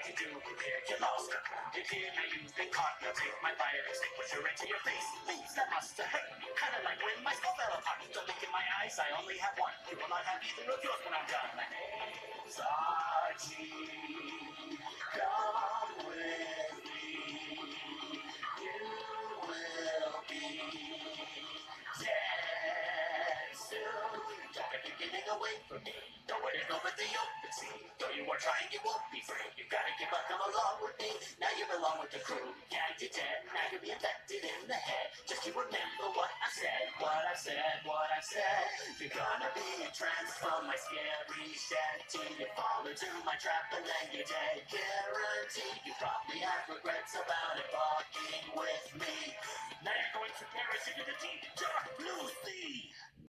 what you do here, you lost her. You did, now you've been caught. Now take my fire extinguisher into your face. Please, that must have hurt. Kinda like when my skull fell apart. Don't look in my eyes, I only have one. You will not have either of yours when I'm done. My name's Archie. Come with me. You will be dead soon. Don't get you getting away from me. Don't want to go with the open sea. Though you are trying, you won't be free. You gotta keep up, come along with me. Now you belong with the crew. Yeah, you're dead. Now you'll be infected in the head. Just you remember what I said, what I said, what I said. You're gonna be entranced from my scary shanty. You fall into my trap and then you're dead. Guaranteed. You probably have regrets about it fucking with me. Now you're going to perish into the deep dark blue sea.